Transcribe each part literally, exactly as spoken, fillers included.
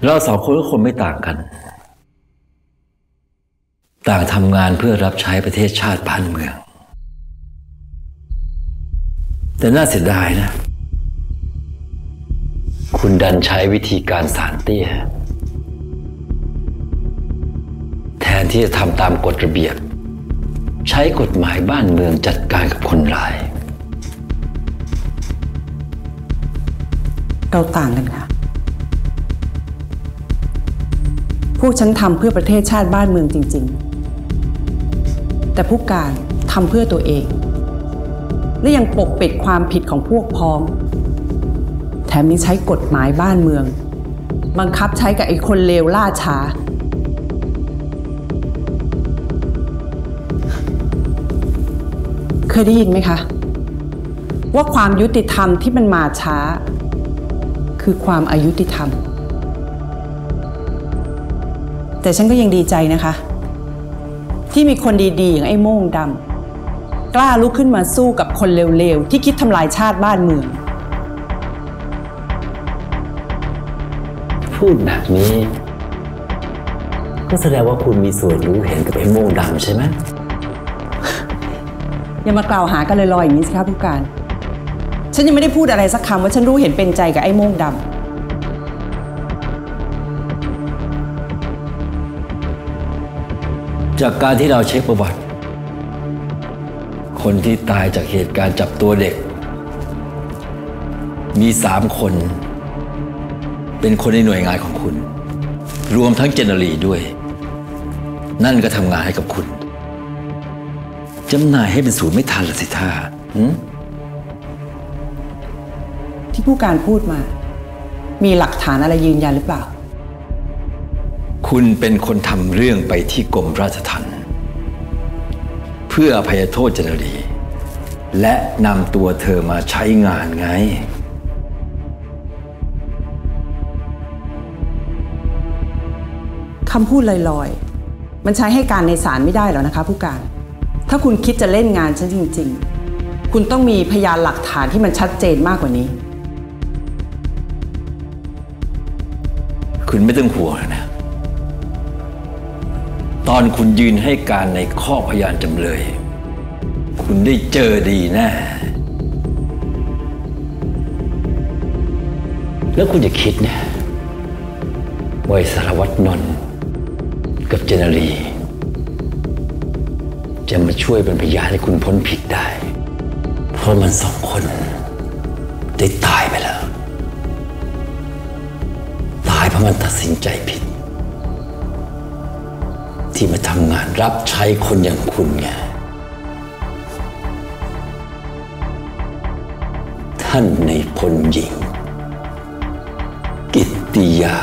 เราสองคนก็คงไม่ต่างกันต่างทำงานเพื่อรับใช้ประเทศชาติบ้านเมืองแต่น่าเสียดายนะคุณดันใช้วิธีการศาลเตี้ยแทนที่จะทำตามกฎระเบียบใช้กฎหมายบ้านเมืองจัดการกับคนร้ายเราต่างกันค่ะพวกฉันทำเพื่อประเทศชาติบ้านเมืองจริงๆแต่ผู้การทำเพื่อตัวเองและยังปกปิดความผิดของพวกพ้องแถมยังใช้กฎหมายบ้านเมืองบังคับใช้กับไอ้คนเลวล่าช้าเคยได้ยินไหมคะว่าความยุติธรรมที่มันมาช้าคือความอายุติธรรมแต่ฉันก็ยังดีใจนะคะที่มีคนดีๆอย่างไอ้โม่งดำกล้าลุกขึ้นมาสู้กับคนเลวๆที่คิดทำลายชาติบ้านเมืองพูดแบบนี้ก็แสดงว่าคุณมีส่วนรู้เห็นกับไอ้โม่งดำใช่ไหมอย่ามากล่าวหากันลอยๆอย่างนี้สิครับผู้การฉันยังไม่ได้พูดอะไรสักคำว่าฉันรู้เห็นเป็นใจกับไอ้โม่งดำจากการที่เราเช็คประวัติคนที่ตายจากเหตุการณ์จับตัวเด็กมีสามคนเป็นคนในหน่วยงานของคุณรวมทั้งเจเนอรีด้วยนั่นก็ทำงานให้กับคุณจำหน่ายให้เป็นศูนย์ไม่ทันละสิท่าที่ผู้การพูดมามีหลักฐานอะไรยืนยันหรือเปล่าคุณเป็นคนทำเรื่องไปที่กรมราชทัณฑ์เพื่ออภัยโทษเจเนอรีและนำตัวเธอมาใช้งานไงคำพูดลอยๆมันใช้ให้การในศาลไม่ได้หรอกนะคะผู้การถ้าคุณคิดจะเล่นงานฉันจริงๆคุณต้องมีพยานหลักฐานที่มันชัดเจนมากกว่านี้คุณไม่ต้องห่วงนะตอนคุณยืนให้การในข้อพยานจำเลยคุณได้เจอดีแน่แล้วคุณจะคิดนะว่าสารวัตรนนท์กับเจเนอรีจะมาช่วยเป็นพยานให้คุณพ้นผิดได้เพราะมันสองคนได้ตายไปแล้วตายเพราะมันตัดสินใจผิดที่มาทำงานรับใช้คนอย่างคุณไงท่านในพลหญิงกิตติยา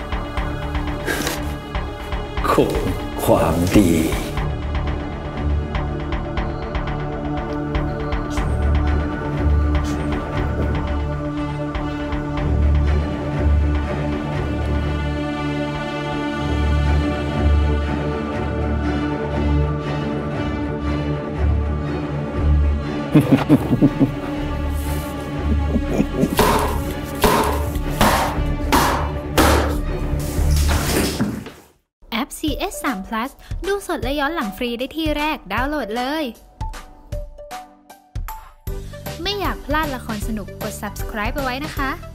คงความดีแอป ซี เอส สาม พลัส ดูสดและย้อนหลังฟรีได้ที่แรกดาวน์โหลดเลยไม่อยากพลาดละครสนุกกด ซับสไครบ์ ไปไว้นะคะ